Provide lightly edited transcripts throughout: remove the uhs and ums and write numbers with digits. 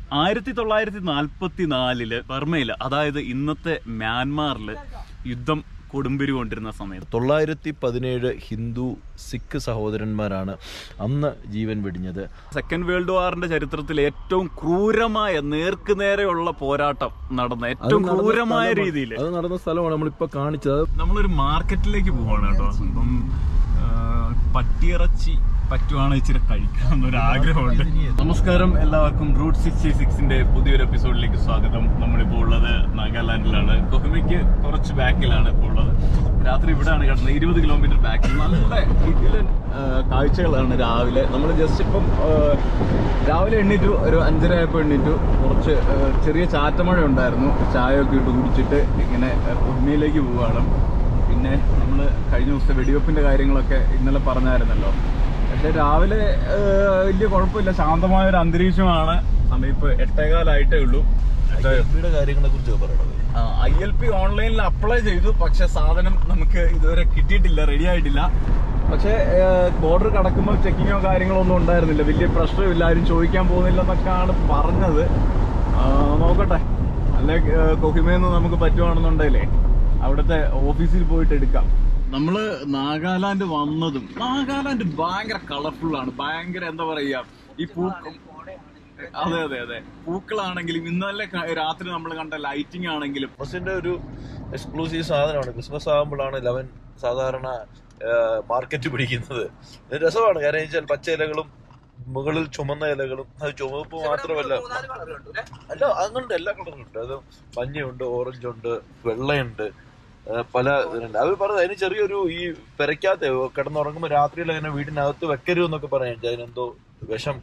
1944 ബർമയിൽ, അതായത് ഇന്നത്തെ മ്യാൻമാറിൽ യുദ്ധം കൊടുമ്പിരി കൊണ്ടിരുന്ന സമയത്ത് 917 ഹിന്ദു സിഖ് സഹോദരന്മാരാണ് അന്ന് ജീവൻ വെടിഞ്ഞത്. സെക്കൻഡ് വേൾഡ് വാറിന്റെ ചരിത്രത്തിൽ ഏറ്റവും ക്രൂരമായ നേർക്കുനേരെയുള്ള പോരാട്ടം നടന്ന ഏറ്റവും ക്രൂരമായ രീതിയിൽ അത് നടന്ന സ്ഥലമാണ് നമ്മളിപ്പോ കാണിച്ചത്. നമ്മളൊരു മാർക്കറ്റിലേക്ക് പോവാണ് കേട്ടോ. അപ്പം പട്ടിയിറച്ചി പറ്റുവാണ് ഇച്ചിരി കഴിക്കണം എന്നൊരു ആഗ്രഹമുണ്ട്. നമസ്കാരം എല്ലാവർക്കും. റൂട്ട് 66ന്റെ പുതിയൊരു എപ്പിസോഡിലേക്ക് സ്വാഗതം. നമ്മളിപ്പോൾ ഉള്ളത് നാഗാലാൻഡിലാണ്. കൊഹിമയ്ക്ക് കുറച്ച് ബാക്കിലാണ് ഇപ്പോൾ ഉള്ളത്. രാത്രി ഇവിടെയാണ് കിടന്നത്, 20 കിലോമീറ്റർ ബാക്കിൽ. നല്ല കിടിലൻ കാഴ്ചകളാണ് രാവിലെ. നമ്മൾ ജസ്റ്റ് ഇപ്പം രാവിലെ എണ്ണീറ്റു, ഒരു 5:30 ആയപ്പോൾ എണ്ണീറ്റു. കുറച്ച് ചെറിയ ചാറ്റമഴ ഉണ്ടായിരുന്നു. ചായയൊക്കെ ഇട്ട് കുടിച്ചിട്ട് ഇങ്ങനെ കൊഹിമയിലേക്ക് പോവുകയാണ്. പിന്നെ നമ്മൾ കഴിഞ്ഞ ദിവസത്തെ വെടിവെപ്പിൻ്റെ കാര്യങ്ങളൊക്കെ ഇന്നലെ പറഞ്ഞായിരുന്നല്ലോ. പക്ഷെ രാവിലെ വലിയ കുഴപ്പമില്ല, ശാന്തമായൊരു അന്തരീക്ഷമാണ്. സമയം ഇപ്പോൾ 8:15 ഉള്ളൂ. കാര്യങ്ങളെ കുറിച്ച് പറയണത്, ILP ഓൺലൈനിൽ അപ്ലൈ ചെയ്തു, പക്ഷെ സാധനം നമുക്ക് ഇതുവരെ കിട്ടിയിട്ടില്ല, റെഡി ആയിട്ടില്ല. പക്ഷേ ബോർഡർ കടക്കുമ്പോൾ ചെക്കിങ്ങോ കാര്യങ്ങളോ ഒന്നും ഉണ്ടായിരുന്നില്ല, വലിയ പ്രശ്നമില്ല, ആരും ചോദിക്കാൻ പോകുന്നില്ല എന്നൊക്കെയാണ് പറഞ്ഞത്. നോക്കട്ടെ, അല്ലെ കൊഹിമയിൽ നമുക്ക് പറ്റുവാണെന്നുണ്ടെങ്കിലേ അവിടുത്തെ ഓഫീസിൽ പോയിട്ട് എടുക്കാം. നമ്മള് നാഗാലാൻഡ് വന്നതും, നാഗാലാൻഡ് ഭയങ്കര കളർഫുള്ളാണ്, ഭയങ്കര എന്താ പറയാ, ഈ അതെ അതെ അതെ പൂക്കളാണെങ്കിലും ഇന്നലെ രാത്രി നമ്മൾ കണ്ട ലൈറ്റിംഗ് ആണെങ്കിലും ക്രിസ്മസിന്റെ ഒരു എക്സ്ക്ലൂസീവ് സാധനമാണ്. ക്രിസ്മസ് ആകുമ്പോഴാണ് ലെവൻ സാധാരണ മാർക്കറ്റ് പിടിക്കുന്നത്. രസമാണ്, കാരണം വെച്ചാൽ പച്ച ഇലകളും മുകളിൽ ചുമന്ന ഇലകളും, അത് ചുമപ്പ് മാത്രമല്ല, അല്ല അങ്ങുണ്ട്, എല്ലാ കളറും ഉണ്ട്. അത് മഞ്ഞയുണ്ട്, ഓറഞ്ച് ഉണ്ട്, വെള്ളയുണ്ട്, പല ഇതിനുണ്ട്. അവർ പറഞ്ഞത് അതിന് ചെറിയൊരു ഈ പെരയ്ക്കകത്ത് കിടന്നുറങ്ങുമ്പോൾ രാത്രിയിൽ അതിനെ വീടിനകത്ത് വെക്കരുത് എന്നൊക്കെ പറയാം. അതിനെന്തോ വിഷം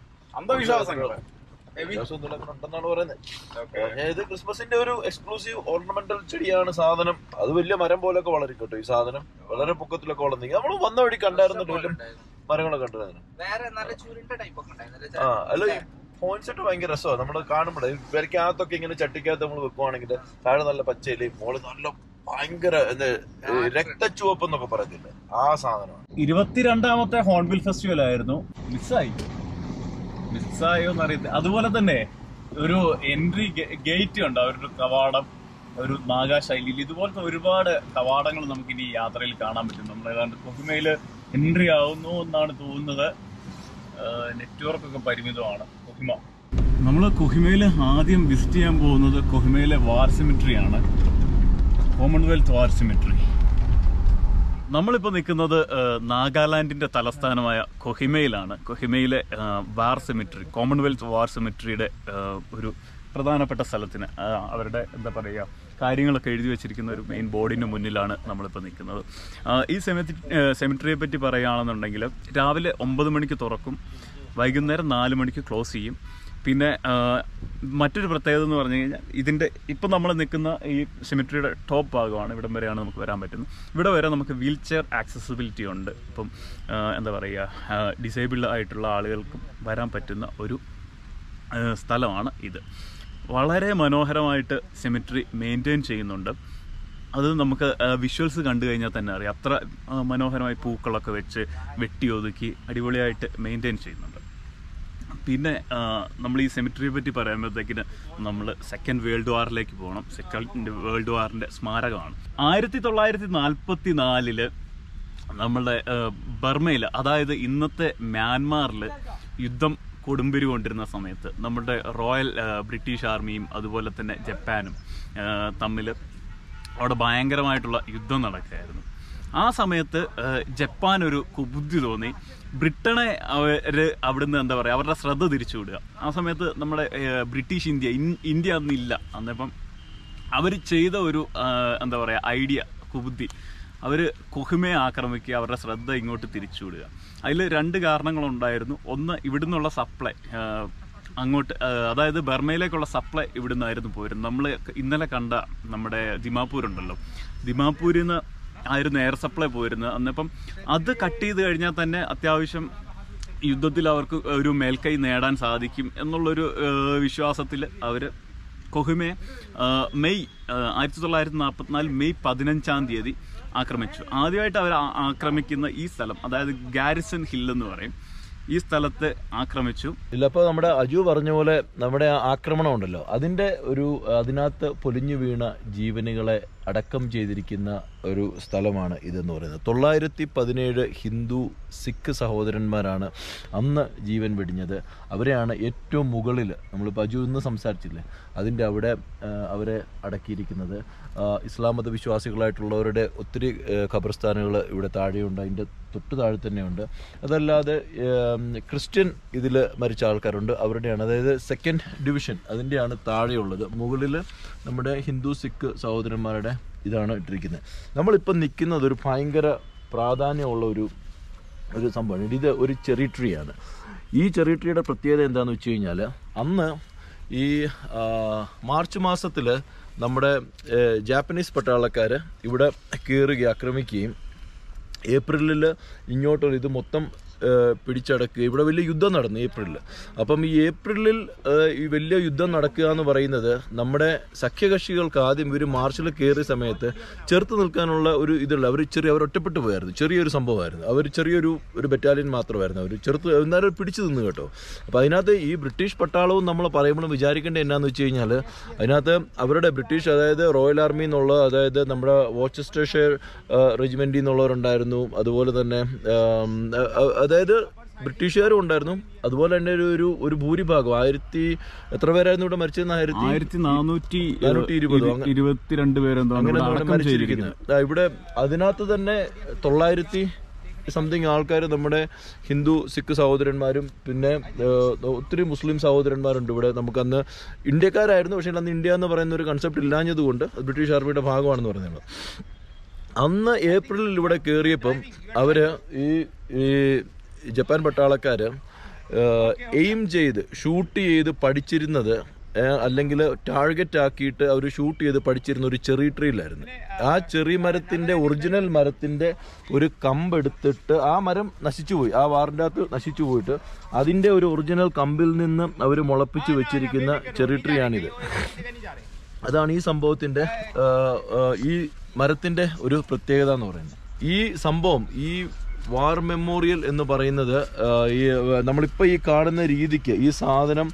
ഉണ്ടെന്നാണ് പറയുന്നത്. ഇത് ക്രിസ്മസിന്റെ ഒരു എക്സ്ക്ലൂസീവ് ഓർണമെന്റൽ ചെടിയാണ് സാധനം. അത് വലിയ മരം പോലൊക്കെ വളരും കേട്ടോ. ഈ സാധനം വളരെ പൊക്കത്തിലൊക്കെ വളർന്നെങ്കിൽ നമ്മൾ വന്ന വഴി കണ്ടായിരുന്നല്ലോ, വലിയ മരങ്ങളൊക്കെ കണ്ടതിന്. അല്ല, ഈ പോയിന്റ് സെറ്റ് ഭയങ്കര രസമാണ്. നമ്മൾ കാണുമ്പോഴേ പെരയ്ക്കകത്തൊക്കെ ഇങ്ങനെ ചട്ടിക്കകത്ത് നമ്മൾ വെക്കുവാണെങ്കിൽ താഴെ നല്ല പച്ചയിലയും മോള് നല്ല ഭയങ്കര രക്തച്ചുവപ്പ് എന്നൊക്കെ പറയത്തില്ല, ആ സാധനമാണ്. 22ാമത്തെ ഹോൺബിൽ ഫെസ്റ്റിവൽ ആയിരുന്നു. മിസ്സായോ എന്നറിയത്തില്ല. അതുപോലെ തന്നെ ഒരു എൻട്രി ഗേറ്റ് ഉണ്ട്, അവരുടെ കവാടം, ഒരു നാഗാ ശൈലിയിൽ. ഇതുപോലത്തെ ഒരുപാട് കവാടങ്ങൾ നമുക്ക് ഇനി യാത്രയിൽ കാണാൻ പറ്റും. നമ്മൾ ഏതാണ്ട് കൊഹിമയിൽ എൻട്രി ആവുന്നു എന്നാണ് തോന്നുന്നത്. നെറ്റ്വർക്കൊക്കെ പരിമിതമാണ് കൊഹിമ. നമ്മൾ കൊഹിമയിൽ ആദ്യം വിസിറ്റ് ചെയ്യാൻ പോകുന്നത് കൊഹിമയിലെ വാർ സിമിട്രി ആണ്, കോമൺവെൽത്ത് വാർ സിമിട്രി. നമ്മളിപ്പോൾ നിൽക്കുന്നത് നാഗാലാൻഡിൻ്റെ തലസ്ഥാനമായ കൊഹിമയിലാണ്. കൊഹിമയിലെ വാർ സിമിട്രി, കോമൺവെൽത്ത് വാർ സിമിട്രിയുടെ ഒരു പ്രധാനപ്പെട്ട സ്ഥലത്തിന് അവരുടെ എന്താ പറയുക കാര്യങ്ങളൊക്കെ എഴുതി വെച്ചിരിക്കുന്ന ഒരു മെയിൻ ബോർഡിന് മുന്നിലാണ് നമ്മളിപ്പോൾ നിൽക്കുന്നത്. ഈ സെമിട്രിയെ പറ്റി പറയുകയാണെന്നുണ്ടെങ്കിൽ രാവിലെ 9 മണിക്ക് തുറക്കും, വൈകുന്നേരം 4 മണിക്ക് ക്ലോസ് ചെയ്യും. പിന്നെ മറ്റൊരു പ്രത്യേകത എന്ന് പറഞ്ഞു കഴിഞ്ഞാൽ ഇതിൻ്റെ ഇപ്പം നമ്മൾ നിൽക്കുന്ന ഈ സെമിട്രിയുടെ ടോപ്പ് ഭാഗമാണ്. ഇവിടം വരെയാണ് നമുക്ക് വരാൻ പറ്റുന്നത്. ഇവിടെ വരെ നമുക്ക് വീൽ ചെയർ ആക്സസിബിലിറ്റി ഉണ്ട്. ഇപ്പം എന്താ പറയുക, ഡിസേബിൾഡ് ആയിട്ടുള്ള ആളുകൾക്കും വരാൻ പറ്റുന്ന ഒരു സ്ഥലമാണ് ഇത്. വളരെ മനോഹരമായിട്ട് സെമിട്രി മെയിൻറ്റെയിൻ ചെയ്യുന്നുണ്ട്. അത് നമുക്ക് വിഷ്വൽസ് കണ്ടു കഴിഞ്ഞാൽ തന്നെ അറിയാം. അത്ര മനോഹരമായി പൂക്കളൊക്കെ വെച്ച് വെട്ടിയൊതുക്കി അടിപൊളിയായിട്ട് മെയിൻറ്റെയിൻ ചെയ്യുന്നുണ്ട്. പിന്നെ നമ്മൾ ഈ സെമിട്രിയെ പറ്റി പറയുമ്പോഴത്തേക്കിന് നമ്മൾ സെക്കൻഡ് വേൾഡ് വാറിലേക്ക് പോകണം. Second world വാറിൻ്റെ സ്മാരകമാണ്. 1944 നമ്മളുടെ ബർമയിൽ, അതായത് ഇന്നത്തെ മ്യാൻമാറിൽ യുദ്ധം കൊടുമ്പിരി കൊണ്ടിരുന്ന സമയത്ത് നമ്മുടെ റോയൽ ബ്രിട്ടീഷ് ആർമിയും അതുപോലെ തന്നെ ജപ്പാനും തമ്മിൽ അവിടെ ഭയങ്കരമായിട്ടുള്ള യുദ്ധം നടക്കുകയായിരുന്നു. ആ സമയത്ത് ജപ്പാൻ ഒരു കുബുദ്ധി തോന്നി, ബ്രിട്ടനെ അവിടുന്ന് എന്താ പറയുക അവരുടെ ശ്രദ്ധ തിരിച്ചുവിടുക. ആ സമയത്ത് നമ്മുടെ ബ്രിട്ടീഷ് ഇന്ത്യ അന്നില്ല. അന്നിപ്പം അവർ ചെയ്ത ഒരു എന്താ പറയുക ഐഡിയ, കുബുദ്ധി, അവർ കൊഹിമയെ ആക്രമിക്കുക, അവരുടെ ശ്രദ്ധ ഇങ്ങോട്ട് തിരിച്ചുവിടുക. അതിൽ 2 കാരണങ്ങളുണ്ടായിരുന്നു. ഒന്ന്, ഇവിടുന്നുള്ള സപ്ലൈ അങ്ങോട്ട്, അതായത് ബർമയിലേക്കുള്ള സപ്ലൈ ഇവിടുന്നായിരുന്നു പോയിരുന്നത്. നമ്മൾ ഇന്നലെ കണ്ട നമ്മുടെ ദിമാപൂരുണ്ടല്ലോ, ദിമാപൂരിൽ നിന്ന് ആയിരുന്നു എയർ സപ്ലൈ പോയിരുന്നത്. അന്നിപ്പം അത് കട്ട് ചെയ്ത് കഴിഞ്ഞാൽ തന്നെ അത്യാവശ്യം യുദ്ധത്തിൽ അവർക്ക് ഒരു മേൽക്കൈ നേടാൻ സാധിക്കും എന്നുള്ളൊരു വിശ്വാസത്തിൽ അവർ കൊഹിമയെ മെയ് 1944 മെയ് 15-ാം തീയതി ആക്രമിച്ചു. ആദ്യമായിട്ട് അവർ ആക്രമിക്കുന്ന ഈ സ്ഥലം, അതായത് ഗാരിസൺ ഹിൽ എന്ന് പറയും, ഈ സ്ഥലത്ത് ആക്രമിച്ചു. ഇല്ല, അപ്പോൾ നമ്മുടെ അജു പറഞ്ഞ പോലെ നമ്മുടെ ആക്രമണം ഉണ്ടല്ലോ, അതിനകത്ത് പൊലിഞ്ഞു വീണ ജീവനുകളെ അടക്കം ചെയ്തിരിക്കുന്ന ഒരു സ്ഥലമാണ് ഇതെന്ന് പറയുന്നത്. 917 ഹിന്ദു സിഖ് സഹോദരന്മാരാണ് അന്ന് ജീവൻ വെടിഞ്ഞത്. അവരെയാണ് ഏറ്റവും മുകളിൽ, നമ്മളിപ്പോൾ അജു ഇന്ന് സംസാരിച്ചില്ലേ, അതിൻ്റെ അവിടെ അവരെ അടക്കിയിരിക്കുന്നത്. ഇസ്ലാം മത വിശ്വാസികളായിട്ടുള്ളവരുടെ ഒത്തിരി ഖബർസ്ഥാനുകൾ ഇവിടെ താഴെയുണ്ട്, അതിൻ്റെ തൊട്ട് താഴെ തന്നെയുണ്ട്. അതല്ലാതെ ക്രിസ്ത്യൻ ഇതിൽ മരിച്ച ആൾക്കാരുണ്ട്, അവരുടെയാണ്, അതായത് 2nd ഡിവിഷൻ അതിൻ്റെയാണ് താഴെയുള്ളത്. മുകളിൽ നമ്മുടെ ഹിന്ദു സിഖ് സഹോദരന്മാരുടെ ഇതാണ് ഇട്ടിരിക്കുന്നത്. നമ്മളിപ്പം നിൽക്കുന്നത് ഒരു ഭയങ്കര പ്രാധാന്യമുള്ള ഒരു സംഭവമാണ്. ഇത് ഒരു ചെറി ട്രീ ആണ്. ഈ ചെറി ട്രീയുടെ പ്രത്യേകത എന്താണെന്ന് വെച്ച് കഴിഞ്ഞാൽ, അന്ന് ഈ മാർച്ച് മാസത്തിൽ നമ്മുടെ ജാപ്പനീസ് പട്ടാളക്കാർ ഇവിടെ കയറുകയും ആക്രമിക്കുകയും ഏപ്രിലിൽ ഇങ്ങോട്ടൊരു ഇത് മൊത്തം പിടിച്ചടക്കുക. ഇവിടെ വലിയ യുദ്ധം നടന്നു ഏപ്രിലിൽ. അപ്പം ഈ ഏപ്രിലിൽ ഈ വലിയ യുദ്ധം നടക്കുക എന്ന് പറയുന്നത് നമ്മുടെ സഖ്യകക്ഷികൾക്ക് ആദ്യം ഇവർ മാർച്ചിൽ കയറിയ സമയത്ത് ചെറുത്ത് നിൽക്കാനുള്ള ഒരു ഇതുള്ള അവർ ഒറ്റപ്പെട്ടു പോയായിരുന്നു. ചെറിയൊരു സംഭവമായിരുന്നു. അവർ ചെറിയൊരു ബറ്റാലിയൻ മാത്രമായിരുന്നു. അവർ എന്നാലും പിടിച്ചു നിന്ന് കേട്ടോ. അപ്പോൾ അതിനകത്ത് ഈ ബ്രിട്ടീഷ് പട്ടാളവും നമ്മൾ പറയുമ്പോഴും വിചാരിക്കേണ്ടത് എന്നാന്ന് വെച്ച് കഴിഞ്ഞാൽ, അതിനകത്ത് അവരുടെ ബ്രിട്ടീഷ്, അതായത് റോയൽ ആർമി എന്നുള്ള, അതായത് നമ്മുടെ വോച്ചസ്റ്റർഷെയർ റെജിമെൻറ്റിൽ നിന്നുള്ളവരുണ്ടായിരുന്നു. അതുപോലെ തന്നെ അതായത് ബ്രിട്ടീഷുകാരും ഉണ്ടായിരുന്നു. അതുപോലെ തന്നെ ഒരു ഭൂരിഭാഗം എത്ര പേരായിരുന്നു ഇവിടെ മരിച്ചത്? 1422 പേരെന്തോ അങ്ങനെ മരിച്ചിരിക്കുന്നത്. ഇവിടെ അതിനകത്ത് തന്നെ 900 സംതിങ് ആൾക്കാർ നമ്മുടെ ഹിന്ദു സിഖ് സഹോദരന്മാരും പിന്നെ ഒത്തിരി മുസ്ലിം സഹോദരന്മാരുണ്ട് ഇവിടെ. നമുക്കന്ന് ഇന്ത്യക്കാരായിരുന്നു, പക്ഷേ അന്ന് ഇന്ത്യ എന്ന് പറയുന്ന ഒരു കൺസെപ്റ്റ് ഇല്ലാഞ്ഞത് കൊണ്ട് ബ്രിട്ടീഷ് ആർമിയുടെ ഭാഗമാണെന്ന് പറയുന്നത്. അന്ന് ഏപ്രിലിൽ ഇവിടെ കയറിയപ്പം അവർ ഈ ജപ്പാൻ പട്ടാളക്കാർ ഷൂട്ട് ചെയ്ത് പഠിച്ചിരുന്നത്, അല്ലെങ്കിൽ ടാർഗറ്റ് ആക്കിയിട്ട് അവർ ഷൂട്ട് ചെയ്ത് പഠിച്ചിരുന്ന ഒരു ചെറി ട്രീയിലായിരുന്നു. ആ ചെറി മരത്തിൻ്റെ ഒറിജിനൽ മരത്തിൻ്റെ ഒരു കമ്പെടുത്തിട്ട് ആ മരം നശിച്ചുപോയി, ആ വാറിൻ്റെ അകത്ത് നശിച്ചു പോയിട്ട് അതിൻ്റെ ഒരു ഒറിജിനൽ കമ്പിൽ നിന്ന് അവർ മുളപ്പിച്ച് വെച്ചിരിക്കുന്ന ചെറി ട്രീ ആണിത്. അതാണ് ഈ സംഭവത്തിൻ്റെ ഈ മരത്തിൻ്റെ ഒരു പ്രത്യേകത എന്ന് പറയുന്നത്. ഈ സംഭവം, ഈ വാർ മെമ്മോറിയൽ എന്ന് പറയുന്നത്, ഈ നമ്മളിപ്പോൾ ഈ കാണുന്ന രീതിക്ക് ഈ സാധനം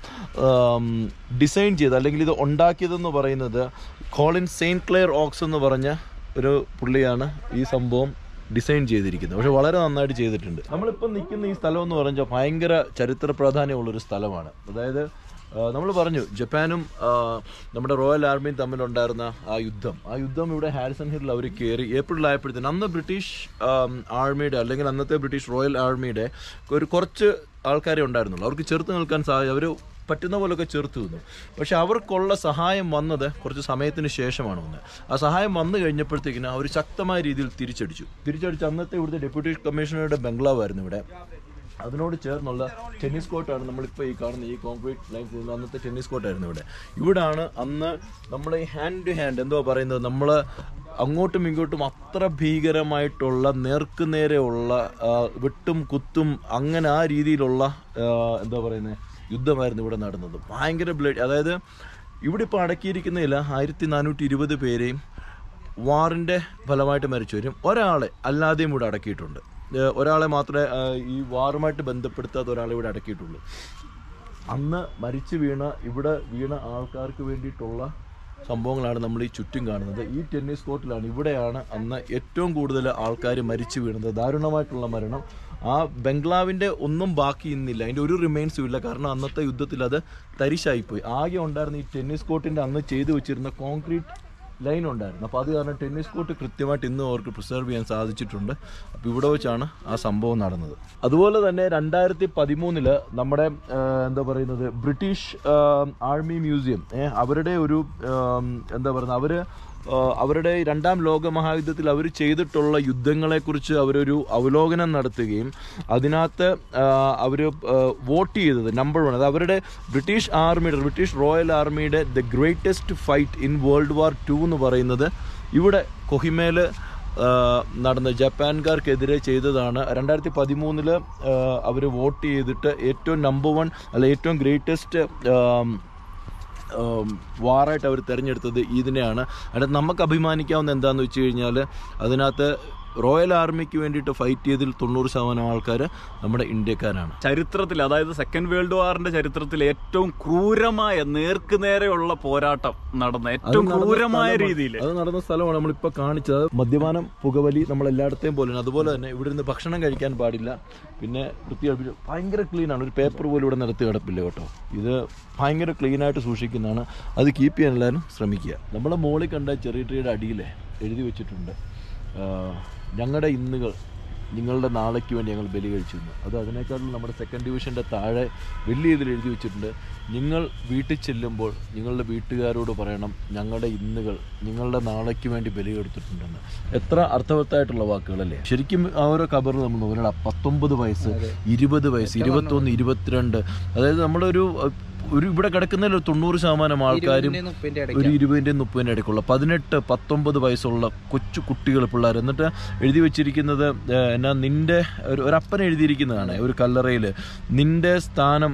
ഡിസൈൻ ചെയ്ത് അല്ലെങ്കിൽ ഇത് ഉണ്ടാക്കിയതെന്ന് പറയുന്നത് കോളിൻ സെയിൻറ്റ് ക്ലെയർ ഓക്സ് എന്ന് പറഞ്ഞ ഒരു പുള്ളിയാണ് ഈ സംഭവം ഡിസൈൻ ചെയ്തിരിക്കുന്നത്. പക്ഷെ വളരെ നന്നായിട്ട് ചെയ്തിട്ടുണ്ട്. നമ്മളിപ്പോൾ നിൽക്കുന്ന ഈ സ്ഥലം എന്ന് പറഞ്ഞാൽ ഭയങ്കര ചരിത്ര പ്രാധാന്യമുള്ളൊരു സ്ഥലമാണ്. അതായത് നമ്മൾ പറഞ്ഞു ജപ്പാനും നമ്മുടെ റോയൽ ആർമിയും തമ്മിലുണ്ടായിരുന്ന ആ യുദ്ധം ഇവിടെ ഹാരിസൺ ഹില്ലിൽ അവർ കയറി ഏപ്രിലായപ്പോഴത്തേന് അന്ന് ബ്രിട്ടീഷ് ആർമിയുടെ അല്ലെങ്കിൽ അന്നത്തെ ബ്രിട്ടീഷ് റോയൽ ആർമിയുടെ കുറച്ച് ആൾക്കാരെ ഉണ്ടായിരുന്നുള്ളൂ. അവർക്ക് ചെറുത്ത് നിൽക്കാൻ അവർ പറ്റുന്ന പോലെയൊക്കെ ചെറുത്ത് നിന്നു. പക്ഷെ അവർക്കുള്ള സഹായം വന്നത് കുറച്ച് സമയത്തിന് ശേഷമാണ് വന്നത്. ആ സഹായം വന്നു കഴിഞ്ഞപ്പോഴത്തേക്കിന് അവർ ശക്തമായ രീതിയിൽ തിരിച്ചടിച്ച് അന്നത്തെ ഇവിടുത്തെ ഡെപ്യൂട്ടി കമ്മീഷണറുടെ ബംഗ്ലാവായിരുന്നു ഇവിടെ. അതിനോട് ചേർന്നുള്ള ടെന്നീസ് കോർട്ടാണ് നമ്മളിപ്പോൾ ഈ കാണുന്ന ഈ കോൺക്രീറ്റ് ലൈൻസ് ചെയ്യുന്ന അന്നത്തെ ടെന്നീസ് കോർട്ടായിരുന്നു ഇവിടാണ് അന്ന് നമ്മൾ ഈ ഹാൻഡ് ടു ഹാൻഡ് എന്തോ പറയുന്നത്, നമ്മൾ അങ്ങോട്ടും ഇങ്ങോട്ടും അത്ര ഭീകരമായിട്ടുള്ള നേർക്കുനേരെയുള്ള വെട്ടും കുത്തും അങ്ങനെ ആ രീതിയിലുള്ള എന്താ പറയുന്നത് യുദ്ധമായിരുന്നു ഇവിടെ നടന്നത്. ഭയങ്കര ബ്ലഡ്. അതായത് ഇവിടെ ഇപ്പോൾ അടക്കിയിരിക്കുന്നതിൽ 1420 പേരെയും വാറിൻ്റെ ഫലമായിട്ട് മരിച്ചവരും ഒരാളെ അല്ലാതെയും ഇവിടെ അടക്കിയിട്ടുണ്ട്. ഒരാളെ മാത്രമേ ഈ വാറുമായിട്ട് ബന്ധപ്പെടുത്താത്ത ഒരാളെ ഇവിടെ അടക്കിയിട്ടുള്ളൂ. അന്ന് ഇവിടെ വീണ ആൾക്കാർക്ക് വേണ്ടിയിട്ടുള്ള സംഭവങ്ങളാണ് നമ്മൾ ഈ ചുറ്റും കാണുന്നത്. ഈ ടെന്നീസ് കോർട്ടിലാണ്, ഇവിടെയാണ് അന്ന് ഏറ്റവും കൂടുതൽ ആൾക്കാർ മരിച്ചു വീണത്. ദാരുണമായിട്ടുള്ള മരണം. ആ ബംഗ്ലാവിൻ്റെ ഒന്നും ബാക്കി ഇന്നില്ല, അതിൻ്റെ ഒരു റിമൈൻസും ഇല്ല. കാരണം അന്നത്തെ യുദ്ധത്തിൽ അത് തരിശായിപ്പോയി. ആകെ ഉണ്ടായിരുന്ന ഈ ടെന്നീസ് കോർട്ടിൻ്റെ അന്ന് ചെയ്തു വെച്ചിരുന്ന കോൺക്രീറ്റ് ലൈൻ ഉണ്ടായിരുന്നു. അപ്പോൾ അത് കാരണം ടെന്നീസ് കോർട്ട് കൃത്യമായിട്ട് ഇന്നും അവർക്ക് പ്രിസർവ് ചെയ്യാൻ സാധിച്ചിട്ടുണ്ട്. അപ്പോൾ ഇവിടെ വെച്ചാണ് ആ സംഭവം നടന്നത്. അതുപോലെ തന്നെ 2013 നമ്മുടെ എന്താ പറയുന്നത് ബ്രിട്ടീഷ് ആർമി മ്യൂസിയം അവരുടെ ഒരു എന്താ പറയുന്നത് അവരുടെ 2ാം ലോക മഹായുദ്ധത്തിൽ അവർ ചെയ്തിട്ടുള്ള യുദ്ധങ്ങളെക്കുറിച്ച് അവരൊരു അവലോകനം നടത്തുകയും അതിനകത്ത് അവർ വോട്ട് ചെയ്തത് നമ്പർ 1, അത് അവരുടെ ബ്രിട്ടീഷ് റോയൽ ആർമിയുടെ the greatest fight in world war 2 എന്ന് പറയുന്നത് ഇവിടെ കൊഹിമയിൽ നടന്ന ജപ്പാൻകാർക്കെതിരെ ചെയ്തതാണ്. 2013 അവർ വോട്ട് ചെയ്തിട്ട് ഏറ്റവും നമ്പർ 1 അല്ല ഏറ്റവും ഗ്രേറ്റസ്റ്റ് വാറായിട്ട് അവർ തിരഞ്ഞെടുത്തത് ഇതിനെയാണ്. അതിനകത്ത് നമുക്ക് അഭിമാനിക്കാവുന്ന എന്താണെന്ന് വെച്ച് കഴിഞ്ഞാൽ അതിനകത്ത് റോയൽ ആർമിക്ക് വേണ്ടിയിട്ട് ഫൈറ്റ് ചെയ്തതിൽ 90% ആൾക്കാർ നമ്മുടെ ഇന്ത്യക്കാരാണ്. ചരിത്രത്തിൽ, അതായത് സെക്കൻഡ് വേൾഡ് വാറിന്റെ ചരിത്രത്തിൽ ഏറ്റവും ക്രൂരമായ നേർക്കുനേരെയുള്ള പോരാട്ടം നടന്ന ഏറ്റവും ക്രൂരമായ രീതിയിൽ അത് നടന്ന സ്ഥലമാണ് നമ്മളിപ്പോൾ കാണിച്ചത്. മദ്യപാനം, പുകവലി നമ്മളെല്ലായിടത്തെയും പോലെയാണ്. അതുപോലെ തന്നെ ഇവിടെ നിന്ന് ഭക്ഷണം കഴിക്കാൻ പാടില്ല. പിന്നെ വൃത്തിയായിട്ട് ഭയങ്കര ക്ലീനാണ്. ഒരു പേപ്പർ പോലും ഇവിടെ നിരത്തി കിടപ്പില്ല കേട്ടോ. ഇത് ഭയങ്കര ക്ലീനായിട്ട് സൂക്ഷിക്കുന്നതാണ്. അത് കീപ്പ് ചെയ്യാൻ എല്ലാവരും ശ്രമിക്കുക. നമ്മളെ മോളിൽ കണ്ട ചെറിയ ട്രീയുടെ അടിയിൽ എഴുതി വെച്ചിട്ടുണ്ട്, ഞങ്ങളുടെ ഇന്നുകൾ നിങ്ങളുടെ നാളേക്ക് വേണ്ടി ഞങ്ങൾ ബലി കഴിച്ചിരുന്നു. അത് അതിനേക്കാളും നമ്മുടെ സെക്കൻഡ് ഡിവിഷൻ്റെ താഴെ വലിയ ഇതിൽ എഴുതി വെച്ചിട്ടുണ്ട്, നിങ്ങൾ വീട്ടിൽ ചെല്ലുമ്പോൾ നിങ്ങളുടെ വീട്ടുകാരോട് പറയണം ഞങ്ങളുടെ ഇന്നുകൾ നിങ്ങളുടെ നാളേക്ക് വേണ്ടി ബലി കൊടുത്തിട്ടുണ്ടെന്ന്. എത്ര അർത്ഥവത്തായിട്ടുള്ള വാക്കുകളല്ലേ. ശരിക്കും ആ ഓരോ ഖബറിൽ നമ്മൾ നോക്കിയാൽ 19 വയസ്സ്, 20 വയസ്സ്, 21, 22, അതായത് നമ്മളൊരു ഇവിടെ കിടക്കുന്നതിൽ 90% ആൾക്കാരും ഒരു 20-30 ഇടയ്ക്കുള്ള 18-19 വയസ്സുള്ള കൊച്ചു കുട്ടികൾ, പിള്ളേർ. എന്നിട്ട് എഴുതി വെച്ചിരിക്കുന്നത് എന്നാ, നിന്റെ ഒരപ്പൻ എഴുതിയിരിക്കുന്നതാണ് ഒരു കല്ലറയിൽ, നിന്റെ സ്ഥാനം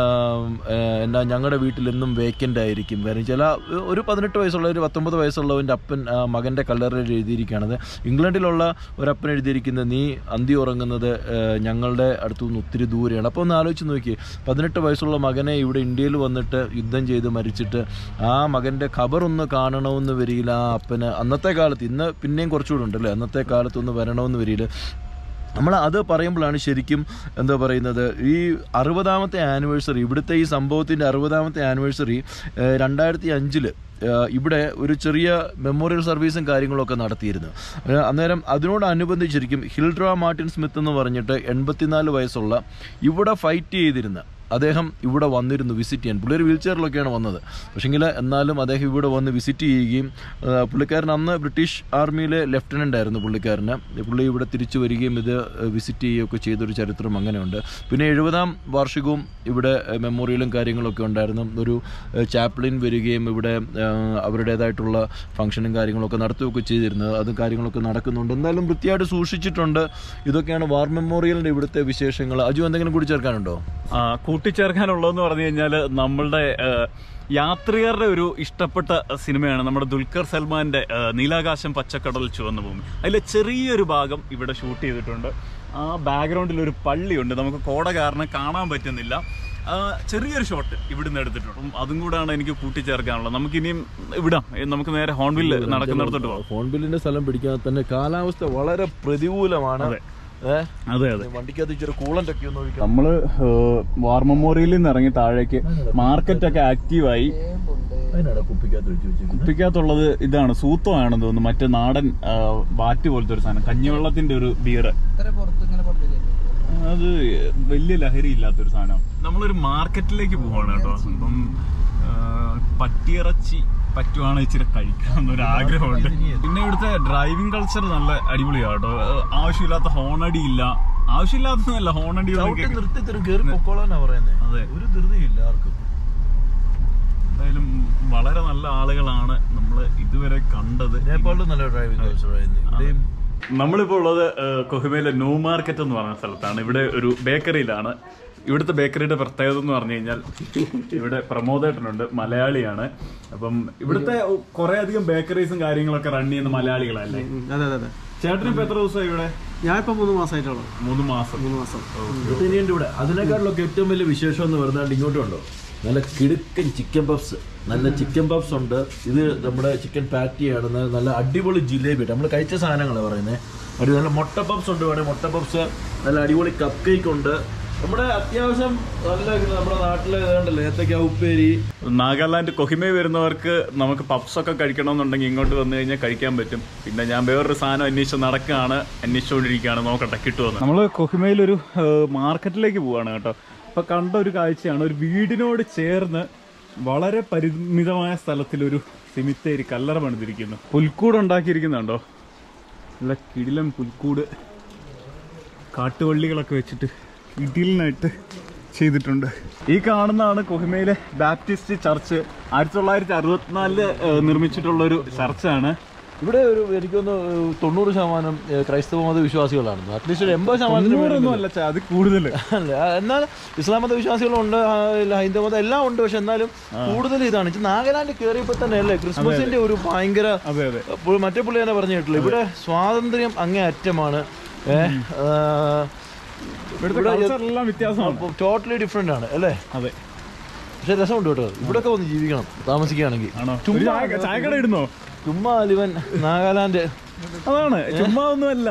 എന്നാ ഞങ്ങളുടെ വീട്ടിൽ എന്നും വേക്കൻ്റ് ആയിരിക്കും. കാരണം ചില ഒരു 18 വയസ്സുള്ള ഒരു 19 വയസ്സുള്ളവൻ്റെ അപ്പൻ മകൻ്റെ കല്ലറയിൽ എഴുതിയിരിക്കുകയാണത്. ഇംഗ്ലണ്ടിലുള്ള ഒരപ്പൻ എഴുതിയിരിക്കുന്നത്, നീ അന്തി ഉറങ്ങുന്നത് ഞങ്ങളുടെ അടുത്തുനിന്ന് ഒത്തിരി ദൂരെയാണ്. അപ്പോൾ ഒന്ന് ആലോചിച്ച് നോക്കി, 18 വയസ്സുള്ള മകനെ ഇവിടെ ഇന്ത്യയിൽ വന്നിട്ട് യുദ്ധം ചെയ്ത് മരിച്ചിട്ട് ആ മകൻ്റെ ഖബറൊന്ന് കാണണമെന്ന് വരിയില്ല ആ അപ്പന്. അന്നത്തെ കാലത്ത്, ഇന്ന് പിന്നെയും കുറച്ചുകൂടെ ഉണ്ടല്ലേ, അന്നത്തെ കാലത്തൊന്ന് വരണമെന്ന് വരിയില്ല. നമ്മൾ അത് പറയുമ്പോഴാണ് ശരിക്കും എന്താ പറയുന്നത്, ഈ 60ാമത്തെ ആനിവേഴ്സറി, ഇവിടുത്തെ ഈ സംഭവത്തിൻ്റെ 60ാമത്തെ ആനിവേഴ്സറി 2005 ഇവിടെ ഒരു ചെറിയ മെമ്മോറിയൽ സർവീസും കാര്യങ്ങളൊക്കെ നടത്തിയിരുന്നു. അന്നേരം അതിനോടനുബന്ധിച്ചിരിക്കും ഹിൽഡ്ര മാർട്ടിൻ സ്മിത്ത് എന്ന് പറഞ്ഞിട്ട് 84 വയസ്സുള്ള ഇവിടെ ഫൈറ്റ് ചെയ്തിരുന്ന അദ്ദേഹം ഇവിടെ വന്നിരുന്നു വിസിറ്റ് ചെയ്യാൻ. പുള്ളിയൊരു വീൽ ചെയറിലൊക്കെയാണ് വന്നത്. പക്ഷേങ്കിൽ എന്നാലും അദ്ദേഹം ഇവിടെ വന്ന് വിസിറ്റ് ചെയ്യുകയും, പുള്ളിക്കാരൻ അന്ന് ബ്രിട്ടീഷ് ആർമിയിലെ ലെഫ്റ്റനൻ്റ് ആയിരുന്നു പുള്ളിക്കാരന്. പുള്ളി ഇവിടെ തിരിച്ചു വരികയും ഇത് വിസിറ്റ് ചെയ്യുകയൊക്കെ ചെയ്തൊരു ചരിത്രം അങ്ങനെയുണ്ട്. പിന്നെ 70ാം വാർഷികവും ഇവിടെ മെമ്മോറിയലും കാര്യങ്ങളൊക്കെ ഉണ്ടായിരുന്നു. ഒരു ചാപ്ലിൻ വരികയും ഇവിടെ അവരുടേതായിട്ടുള്ള ഫംഗ്ഷനും കാര്യങ്ങളൊക്കെ നടത്തുകയൊക്കെ ചെയ്തിരുന്നത്. അതും കാര്യങ്ങളൊക്കെ നടക്കുന്നുണ്ട്. എന്തായാലും വൃത്തിയായിട്ട് സൂക്ഷിച്ചിട്ടുണ്ട്. ഇതൊക്കെയാണ് വാർ മെമ്മോറിയലിൻ്റെ ഇവിടുത്തെ വിശേഷങ്ങൾ. അജു, എന്തെങ്കിലും കൂടി ചേർക്കാനുണ്ടോ? കൂട്ടിച്ചേർക്കാനുള്ളതെന്ന് പറഞ്ഞു കഴിഞ്ഞാൽ, നമ്മളുടെ യാത്രികരുടെ ഒരു ഇഷ്ടപ്പെട്ട സിനിമയാണ് നമ്മുടെ ദുൽഖർ സൽമാന്റെ നീലാകാശം പച്ചക്കടൽ ചുവന്ന ഭൂമി. അതിലെ ചെറിയൊരു ഭാഗം ഇവിടെ ഷൂട്ട് ചെയ്തിട്ടുണ്ട്. ആ ബാക്ക്ഗ്രൗണ്ടിൽ ഒരു പള്ളിയുണ്ട്, നമുക്ക് കോട കാരണം കാണാൻ പറ്റുന്നില്ല. ചെറിയൊരു ഷോട്ട് ഇവിടുന്ന് എടുത്തിട്ടുണ്ട്. അതും കൂടാണ് എനിക്ക് കൂട്ടിച്ചേർക്കാനുള്ളത്. നമുക്കിനിയും വിടാം, നമുക്ക് നേരെ ഹോൺബില്ല് നടക്കുന്നിടത്തോട്ട് പോകാം. ഹോൺബില്ലിന്റെ സ്ഥലം പിടിക്കാതെ തന്നെ കാലാവസ്ഥ വളരെ പ്രതികൂലമാണ്. അതെ അതെ, വണ്ടിക്കകത്ത് ഇച്ചിരി കൂളന്റ് ഒക്കെ ഒന്ന് ഒഴിക്കണം. നമ്മള് വാർ മെമ്മോറിയലിൽ നിന്ന് ഇറങ്ങി താഴേക്ക് മാർക്കറ്റൊക്കെ ആക്റ്റീവായി. കുപ്പിക്കകത്തുള്ളത് ഇതാണ്, സൂത്തമാണെന്ന് തോന്നുന്നു, മറ്റേ നാടൻ ബാറ്റ് പോലത്തെ ഒരു സാധനം, കഞ്ഞിവെള്ളത്തിന്റെ ഒരു ബിയർ. അത് വലിയ ലഹരി ഇല്ലാത്തൊരു സാധനം. നമ്മളൊരു മാർക്കറ്റിലേക്ക് പോവാണ് കേട്ടോ. അപ്പം പട്ടിയിറച്ചി പറ്റുവാണ് ഇച്ചിരി കഴിക്കണം എന്നൊരു ആഗ്രഹമുണ്ട്. പിന്നെ ഇവിടുത്തെ ഡ്രൈവിംഗ് കൾച്ചർ നല്ല അടിപൊളിയാണ് കേട്ടോ. ആവശ്യമില്ലാത്ത ഹോണടി ഇല്ല. ആവശ്യമില്ലാത്തതല്ല, ഹോണടി അതെ, ഒരു ധൃതിയില്ല ആർക്കും. എന്തായാലും വളരെ നല്ല ആളുകളാണ് നമ്മൾ ഇതുവരെ കണ്ടത്. നേപ്പാളിൽ നല്ല ഡ്രൈവിംഗ് കൾച്ചർ ആയിരുന്നു. നമ്മളിപ്പോൾ ഉള്ളത് കൊഹിമയിലെ ന്യൂ മാർക്കറ്റ് എന്ന് പറയുന്ന സ്ഥലത്താണ്. ഇവിടെ ഒരു ബേക്കറിയിലാണ്. ഇവിടുത്തെ ബേക്കറിയുടെ പ്രത്യേകത എന്ന് പറഞ്ഞു കഴിഞ്ഞാൽ, ഇവിടെ പ്രമോദേട്ടനുണ്ട്, മലയാളിയാണ്. അപ്പം ഇവിടുത്തെ കുറെ അധികം ബേക്കറീസും കാര്യങ്ങളൊക്കെ റൺ ചെയ്യുന്ന മലയാളികളല്ലേ? അതെ അതെ. ചേട്ടന് ഇപ്പൊ എത്ര ദിവസമായി ഇവിടെ? ഞാനിപ്പോ 3 മാസമായിട്ടുള്ളൂ. 3 മാസം. ഇവിടെ അതിനേക്കാളിലൊക്കെ ഏറ്റവും വലിയ വിശേഷം എന്ന് പറഞ്ഞാൽ ഇങ്ങോട്ടും ഉണ്ടോ, നല്ല കിടുക്കൻ ചിക്കൻ പഫ്സ്. നല്ല ചിക്കൻ പഫ്സ് ഉണ്ട്. ഇത് നമ്മുടെ ചിക്കൻ പാറ്റിയാണ്. നല്ല അടിപൊളി ജിലേബി. നമ്മൾ കഴിച്ച സാധനങ്ങളാണ് പറയുന്നത്. ഒരു നല്ല മുട്ട പഫ്സ് ഉണ്ട്. വേണേൽ മുട്ട പഫ്സ്, നല്ല അടിപൊളി കപ്പ് കേക്ക് ഉണ്ട്. നമ്മുടെ അത്യാവശ്യം നല്ല നമ്മുടെ നാട്ടിലെ ഏതാണ്ടല്ലേ ഏത്തക്ക ഉപ്പേരി. നാഗാലാൻഡ് കൊഹിമയിൽ വരുന്നവർക്ക് നമുക്ക് പപ്സ് ഒക്കെ കഴിക്കണമെന്നുണ്ടെങ്കിൽ ഇങ്ങോട്ട് വന്നു കഴിഞ്ഞാൽ കഴിക്കാൻ പറ്റും. പിന്നെ ഞാൻ വേറൊരു സാധനം അന്വേഷിച്ചുകൊണ്ടിരിക്കുകയാണ്, നോക്കട്ടെ കിട്ടുമെന്ന്. നമ്മൾ കൊഹിമയിലൊരു മാർക്കറ്റിലേക്ക് പോവാണ് കേട്ടോ. ഇപ്പൊ കണ്ട ഒരു കാഴ്ചയാണ്, ഒരു വീടിനോട് ചേർന്ന് വളരെ പരിമിതമായ സ്ഥലത്തിലൊരു സിമിത്തേരി കല്ലറ പണിതിരിക്കുന്നു. പുൽക്കൂട് ഉണ്ടാക്കിയിരിക്കുന്നുണ്ടോ, നല്ല കിടിലം പുൽക്കൂട്. കാട്ടുവള്ളികളൊക്കെ വെച്ചിട്ട് ഇടിലിനായിട്ട് ചെയ്തിട്ടുണ്ട്. ഈ കാണുന്നതാണ് കൊഹിമയിലെ ബാപ്റ്റിസ്റ്റ് ചർച്ച്. 1964 നിർമ്മിച്ചിട്ടുള്ളൊരു ചർച്ചാണ്. ഇവിടെ ഒരു എനിക്കൊന്ന് 90% ക്രൈസ്തവ മത വിശ്വാസികളാണ്. അറ്റ്ലീസ്റ്റ് ഒരു 80% അല്ല, അത് കൂടുതൽ. എന്നാൽ ഇസ്ലാം മത വിശ്വാസികളുണ്ട്, ഹൈന്ദവ മതം എല്ലാം ഉണ്ട്. പക്ഷെ എന്നാലും കൂടുതൽ ഇതാണ്. നാഗാലാൻഡ് കയറിയപ്പോൾ തന്നെ അല്ലേ ക്രിസ്മസിന്റെ ഒരു ഭയങ്കര, മറ്റേ പുള്ളി തന്നെ പറഞ്ഞു കേട്ടില്ല, ഇവിടെ സ്വാതന്ത്ര്യം അങ്ങേ അറ്റമാണ്. ടോട്ടലി ഡിഫറെന്റ് ആണ് അല്ലേ? അതെ. പക്ഷെ രസമുണ്ട് കേട്ടോ, ഇവിടെയൊക്കെ വന്ന് ജീവിക്കണം താമസിക്കുകയാണെങ്കിൽ. ചായക്കട ഇടുന്നോ? ചുമ്മാ ഇവൻ നാഗാലാൻഡ് അതാണ്, ചുമ്മാ ഒന്നുമല്ല.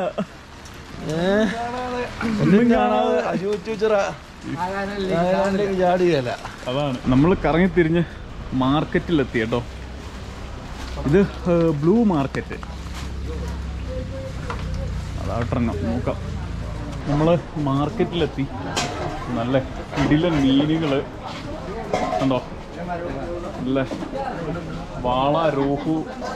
ചാടിയല്ല. അതാണ് നമ്മൾ കറങ്ങി തിരിഞ്ഞ് മാർക്കറ്റിലെത്തി കേട്ടോ. ഇത് ബ്ലൂ മാർക്കറ്റ്. അതായിട്ടിറങ്ങാം, നോക്കാം. നമ്മൾ മാർക്കറ്റിലെത്തി. നല്ല കിടിലൻ മീനുകൾ കണ്ടോ, നല്ല വാള, രോഹു.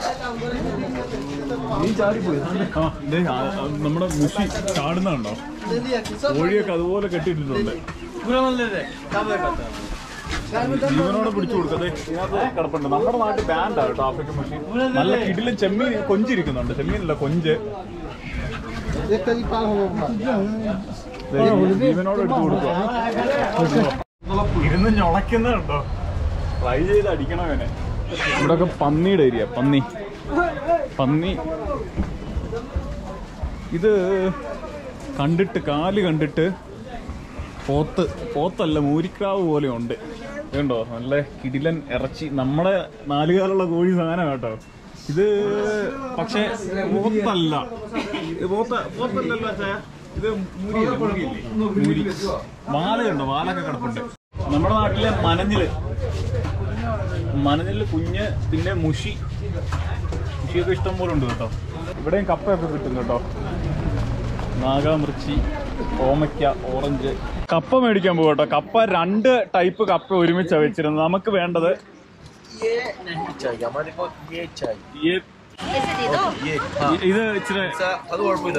നമ്മുടെ മുഷി ചാടുന്നുണ്ടോ? കോഴിയൊക്കെ അതുപോലെ കെട്ടിയിട്ടിട്ടുണ്ട്. ജീവനോടെ പിടിച്ചു കൊടുക്കത് ഇതിനകത്ത് കിടപ്പുണ്ട്. നമ്മുടെ നാട്ടിൽ ബാൻഡാണ് കേട്ടോ ആഫ്രിക്കൻ മുഷി. നല്ല കിടിലൻ ചെമ്മീൻ, കൊഞ്ചിരിക്കുന്നുണ്ട്. ചെമ്മീനല്ല, കൊഞ്ച്. ജീവനോട് എടുത്തു കൊടുക്കുക. ഇരുന്ന് ഞൊളയ്ക്കുന്നുണ്ടോ? ട്രൈ ചെയ്ത് അടിക്കണം അവനെ. ഇവിടെയൊക്കെ പന്നിയുടെ ഏരിയ. പന്നി ഇത് കണ്ടിട്ട്, കാല് കണ്ടിട്ട് പോത്തല്ല, മൂരിക്കാവ് പോലെ ഉണ്ട്. ഇതുണ്ടോ, നല്ല കിടിലൻ ഇറച്ചി. നമ്മുടെ നാലുകാലുള്ള കോഴി സാധനം കേട്ടോ ഇത്. പക്ഷെ പോത്തല്ല, പോത്തല്ലല്ലോ ചായ. ഇത് മൂരി. വാല കണ്ടോ, വാലൊക്കെ കിടപ്പുണ്ട്. നമ്മുടെ നാട്ടിലെ മനഞ്ഞില് കുഞ്ഞ്, പിന്നെ മുഷിയൊക്കെ ഇഷ്ടം പോലെ ഉണ്ട് കേട്ടോ. ഇവിടെയും കപ്പയൊക്കെ കിട്ടും കേട്ടോ. നാഗാമിർച്ചി, ഓമയ്ക്ക, ഓറഞ്ച്. കപ്പ മേടിക്കാൻ പോകും കേട്ടോ. കപ്പ 2 ടൈപ്പ് കപ്പ ഒരുമിച്ചാണ് വെച്ചിരുന്നത്. നമുക്ക് വേണ്ടത് ഇത് ഇച്ചിരി. അത് കുഴപ്പമില്ല,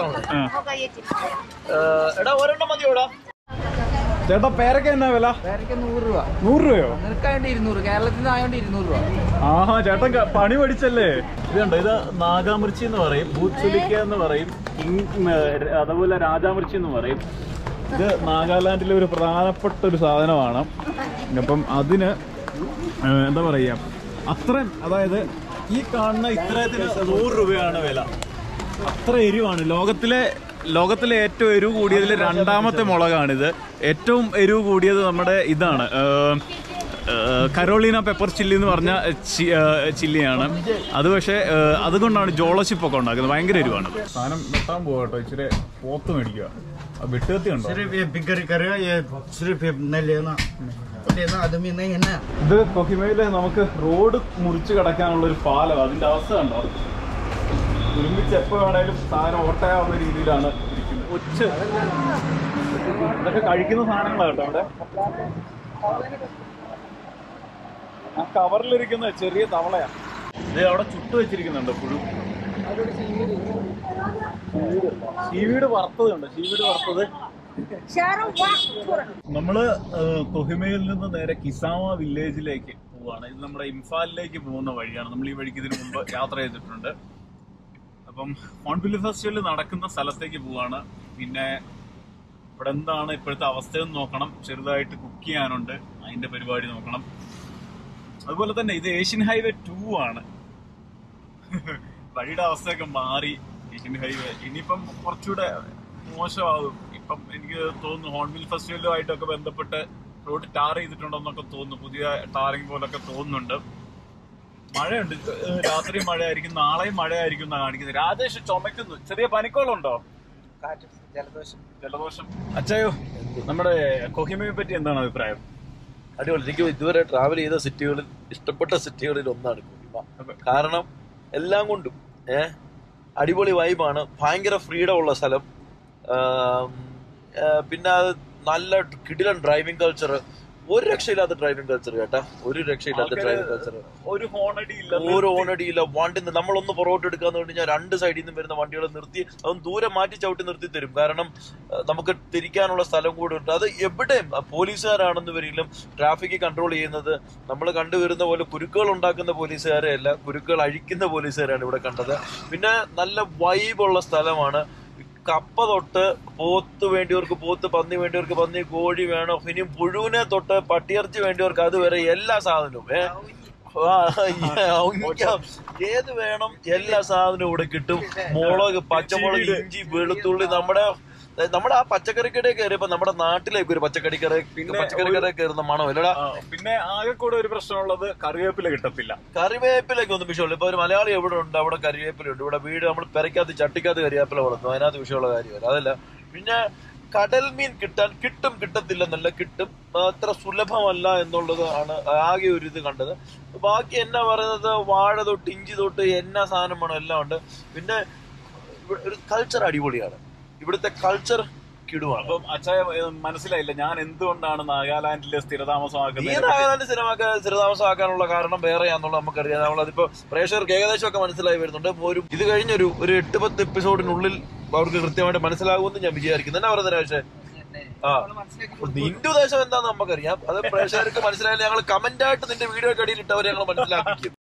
ഒരെണ്ണം മതിയോടാ. ചേട്ടാ പേരൊക്കെ എന്നാ വില? 100 രൂപ. 100 രൂപയോ? 200. കേരളത്തിൽ നിന്നായോണ്ട് 200 രൂപ. ആഹാ, ചേട്ടൻ പണി പഠിച്ചല്ലേ. ഇതുണ്ടോ, ഇത് നാഗാമിർച്ചി എന്ന് പറയും, ഭൂത്സുലിക്ക എന്ന് പറയും, അതുപോലെ രാജാമിർച്ചി എന്ന് പറയും. ഇത് നാഗാലാൻഡിലെ ഒരു പ്രധാനപ്പെട്ട ഒരു സാധനമാണ്. അപ്പം അതിന് എന്താ പറയുക, അത്രയും, അതായത് ഈ കാണുന്ന ഇത്രയത്തിന് 100 രൂപയാണ് വില. അത്ര എരിവാണ്. ലോകത്തിലെ ഏറ്റവും എരിവ് കൂടിയതിൽ 2ാമത്തെ മുളകാണിത്. ഏറ്റവും എരിവ് കൂടിയത് നമ്മുടെ ഇതാണ്, കരോളീന പെപ്പർ ചില്ലി എന്ന് പറഞ്ഞ ചില്ലിയാണ് അത്. പക്ഷേ അതുകൊണ്ടാണ് ജോളോഷിപ്പൊക്കെ ഉണ്ടാക്കുന്നത്. ഭയങ്കര എരിവാണ്. സാധനം വെട്ടാൻ പോവാ കേട്ടോ. ഇച്ചിരി പോത്ത് മേടിക്കുക. വെട്ടുകത്തി ഉണ്ടോ? ഇത് കൊഹിമയില് നമുക്ക് റോഡ് മുറിച്ച് കിടക്കാനുള്ള ഒരു പാലം. അതിന്റെ അവസ്ഥ കണ്ടോ? ഒരുമിച്ച് എപ്പോ വേണേലും സാധനം ഓട്ടയാവുന്ന രീതിയിലാണ് ഇരിക്കുന്നത്. ഇതൊക്കെ കഴിക്കുന്ന സാധനങ്ങളാണ് കേട്ടോ ഇവിടെ. ആ കവറിലിരിക്കുന്ന ചെറിയ തവളയാ. ഇത് അവിടെ ചുട്ടു വെച്ചിരിക്കുന്നുണ്ട് പുഴു. സീവീഡ് വറുത്തതുണ്ട്. സീവീഡ് വറുത്തത്. നമ്മള് കൊഹിമയിൽ നിന്ന് നേരെ കിസാമ വില്ലേജിലേക്ക് പോവാണ്. ഇത് നമ്മുടെ ഇംഫാലിലേക്ക് പോകുന്ന വഴിയാണ്. നമ്മൾ ഈ വഴിക്ക് ഇതിനു മുമ്പ് യാത്ര ചെയ്തിട്ടുണ്ട്. അപ്പം ഹോൺബിൽ ഫെസ്റ്റിവൽ നടക്കുന്ന സ്ഥലത്തേക്ക് പോവാണ്. പിന്നെ ഇവിടെ എന്താണ് ഇപ്പോഴത്തെ അവസ്ഥയെന്ന് നോക്കണം. ചെറുതായിട്ട് കുക്ക് ചെയ്യാനുണ്ട്, അതിന്റെ പരിപാടി നോക്കണം. അതുപോലെ തന്നെ ഇത് ഏഷ്യൻ ഹൈവേ 2 ആണ്. വഴിയുടെ അവസ്ഥയൊക്കെ മാറി. ഏഷ്യൻ ഹൈവേ ഇനിയിപ്പം കുറച്ചുകൂടെ മോശമാകും. ഇപ്പം എനിക്ക് തോന്നുന്നു ഹോൺബിൽ ഫെസ്റ്റിവലുമായിട്ടൊക്കെ ബന്ധപ്പെട്ട് റോഡ് ടാർ ചെയ്തിട്ടുണ്ടെന്നൊക്കെ തോന്നുന്നു. പുതിയ ടാറിങ് പോലൊക്കെ തോന്നുന്നുണ്ട്. മഴയുണ്ട്, രാത്രി മഴയായിരിക്കും, നാളെയും മഴയായിരിക്കും എന്നാണ് കാണിക്കുന്നത്. രാജേഷ് ചുമക്കുന്നു. ചെറിയ പനിക്കോളുണ്ടോ? ജലദോഷം. അച്ചായോ, നമ്മുടെ കൊഹിമയെ പറ്റി എന്താണ് അഭിപ്രായം? അടിപൊളി. എനിക്ക് ഇതുവരെ ട്രാവൽ ചെയ്ത സിറ്റികളിൽ ഇഷ്ടപ്പെട്ട സിറ്റികളിൽ ഒന്നാണ് കൊഹിമ. കാരണം എല്ലാം കൊണ്ടും അടിപൊളി വൈബാണ്. ഭയങ്കര ഫ്രീഡം ഉള്ള സ്ഥലം. പിന്നെ അത് നല്ല കിടിലൻ ഡ്രൈവിംഗ് കൾച്ചർ. ഒരു രക്ഷയില്ലാത്ത ഡ്രൈവിംഗ് കൾച്ചർ കേട്ടാ, ഒരു രക്ഷയില്ലാത്ത ഡ്രൈവിംഗ് കൾച്ചർ. ഒരു ഹോണടിയില്ല. വണ്ടി നമ്മളൊന്ന് പുറകോട്ട് എടുക്കാന്ന് കഴിഞ്ഞാൽ രണ്ട് സൈഡിൽ നിന്നും വരുന്ന വണ്ടികളെ നിർത്തി അതൊന്ന് ദൂരെ മാറ്റി ചവിട്ടി നിർത്തി തരും. കാരണം നമുക്ക് തിരിക്കാനുള്ള സ്ഥലം കൂടെ ഉണ്ട്. അത് എവിടെയും പോലീസുകാരാണെന്ന് വരിലും ട്രാഫിക് കൺട്രോൾ ചെയ്യുന്നത് നമ്മൾ കണ്ടുവരുന്ന പോലെ കുരുക്കുകൾ ഉണ്ടാക്കുന്ന പോലീസുകാരെ അല്ല, കുരുക്കുകൾ അഴിക്കുന്ന പോലീസുകാരാണ് ഇവിടെ കണ്ടത്. പിന്നെ നല്ല വൈബുള്ള സ്ഥലമാണ്. കപ്പ തൊട്ട് പോത്ത് വേണ്ടിയവർക്ക് പോത്ത്, പന്നി വേണ്ടിയവർക്ക് പന്നി, കോഴി വേണം, ഇനിയും പുഴുവിനെ തൊട്ട് പട്ടിയിറച്ചി വേണ്ടിയവർക്ക് അതുവരെ എല്ലാ സാധനവും ഏത് വേണം എല്ലാ സാധനവും ഇവിടെ കിട്ടും. മുളക്, പച്ചമുളക്, ഇഞ്ചി, വെളുത്തുള്ളി. നമ്മുടെ ആ പച്ചക്കറിക്കടയിൽ കയറിയപ്പോ നമ്മുടെ നാട്ടിലേക്ക് ഒരു പച്ചക്കറിക്കടയിൽ കയറുന്ന മണം അല്ലടാ. പിന്നെ ആകെ കൂടെ ഒരു പ്രശ്നമുള്ളത് കറിവേപ്പില കിട്ടത്തില്ല. കറിവേപ്പിലൊക്കെ ഒന്നും വിഷയമില്ല. ഇപ്പൊ ഒരു മലയാളി എവിടെ ഉണ്ട് അവിടെ കറിവേപ്പില ഉണ്ട്. ഇവിടെ വീട് നമ്മൾ പെരക്കകത്ത് ചട്ടിക്കകത്ത് കറിവേപ്പില വളർത്തും, അതിനകത്ത് വിഷയമുള്ള കാര്യമല്ല. അതല്ല, പിന്നെ കടൽ മീൻ കിട്ടത്തില്ലെന്നല്ല, കിട്ടും. അത്ര സുലഭമല്ല എന്നുള്ളത് ആണ് ആകെ ഒരു ഇത് കണ്ടത്. ബാക്കി എന്നാ പറയുന്നത്, വാഴ തൊട്ട് ഇഞ്ചി തൊട്ട് എന്നാ സാധനം വേണം എല്ലാം ഉണ്ട്. പിന്നെ ഒരു കൾച്ചർ അടിപൊളിയാണ്. ഇവിടുത്തെ കൾച്ചർ കിടുവാണ്. അപ്പം അച്ഛായ മനസ്സിലായില്ല ഞാൻ എന്തുകൊണ്ടാണ് നാഗാലാൻഡിലെ സ്ഥിരതാമസമാക്കുന്നത്. ഈ നാഗാലാൻഡ് സ്ഥിരതാമസമാക്കാനുള്ള കാരണം വേറെയാണെന്നുള്ള നമുക്കറിയാം. നമ്മളതിപ്പോ പ്രേക്ഷകർക്ക് ഏകദേശം ഒക്കെ മനസ്സിലായി വരുന്നുണ്ട്. ഇത് കഴിഞ്ഞൊരു 8-10 എപ്പിസോഡിനുള്ളിൽ അവർക്ക് കൃത്യമായിട്ട് മനസ്സിലാകുമെന്ന് ഞാൻ വിചാരിക്കുന്നു. എന്നാ പറയുന്നത് പക്ഷേ നിന്റെ ഉദ്ദേശം എന്താന്ന് നമുക്കറിയാം. അത് പ്രേക്ഷകർക്ക് മനസ്സിലായാലും ഞങ്ങൾ കമന്റ് ആയിട്ട് നിന്റെ വീഡിയോയ്ക്ക് അടിയിൽ ഇട്ടവരെ ഞങ്ങൾ മനസ്സിലാക്കിക്കും.